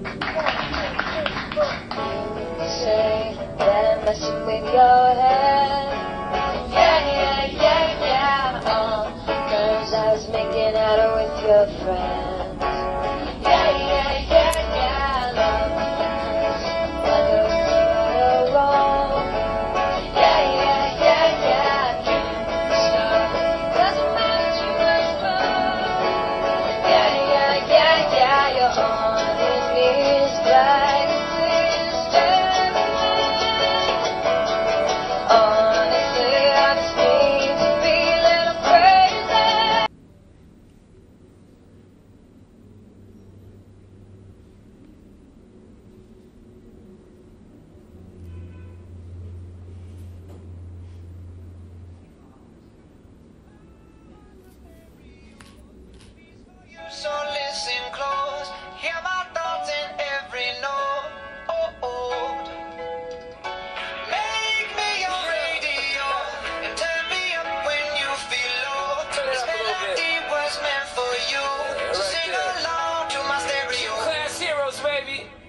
Say that I'm messing with your head. Yeah. 'Cause I was making out with your friends. Yeah. Love whether it's right or wrong. Yeah. Can't stop. Doesn't matter too much fun. Yeah. You're on his knees like a sister. Honestly, I just need to be a little crazy. So listen close, hear my thoughts in every note. Make me your radio and turn me up when you feel low. This melody was meant for you, so sing along to my stereo. Class heroes, baby.